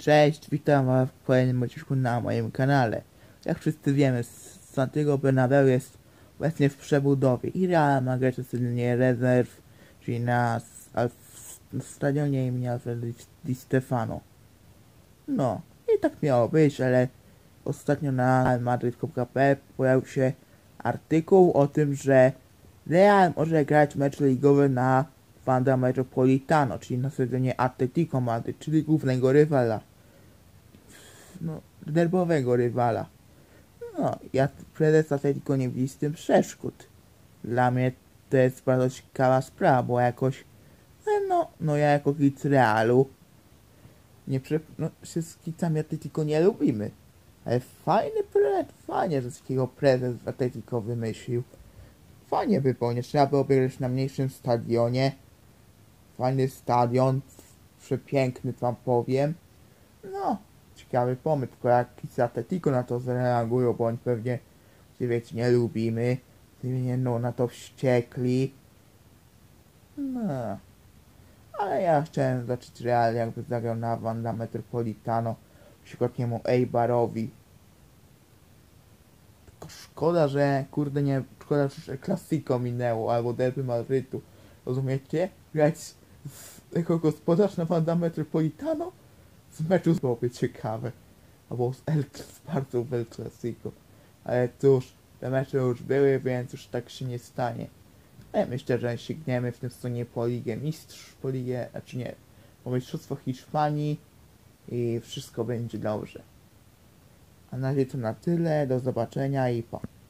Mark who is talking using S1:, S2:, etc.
S1: Cześć, witam was w kolejnym odcinku na moim kanale. Jak wszyscy wiemy, Santiago Bernabeu jest obecnie w przebudowie i Real ma grać nie rezerw, czyli na stadionie imienia Alfredo Di Stefano. No, i tak miało być, ale ostatnio na madrid.pl pojawił się artykuł o tym, że Real może grać mecz ligowy na Wanda Metropolitano, czyli na stadionie Atletico Madryt, czyli głównego rywala. No, derbowego rywala. No, ja prezes Atletico nie widzi z tym przeszkód. Dla mnie to jest bardzo ciekawa sprawa, bo jakoś no ja jako kibic Realu się z kibicami Atletico nie lubimy. Ale fajnie, że takiego prezes w Atletico wymyślił. Fajnie by było, nie trzeba by obierać na mniejszym stadionie. Fajny stadion, przepiękny wam powiem. No, ciekawy pomysł, tylko jak kibice Atletico na to zareagują, bo oni pewnie, wiecie, nie lubimy. No, na to wściekli. No, ale ja chciałem zobaczyć Real, jakby zagrał na Wanda Metropolitano przykładniemu Eibarowi. Tylko szkoda, że że Clasico minęło, albo Derby Madrytu. Rozumiecie? Grać jako gospodarz na Wanda Metropolitano z meczu byłoby ciekawe. Albo z bardzo El Clasico. Ale cóż, te mecze już były, więc już tak się nie stanie. Ale myślę, że sięgniemy w tym sezonie po Ligę Mistrzów, po Mistrzostwo Hiszpanii i wszystko będzie dobrze. A na razie to na tyle, do zobaczenia i pa.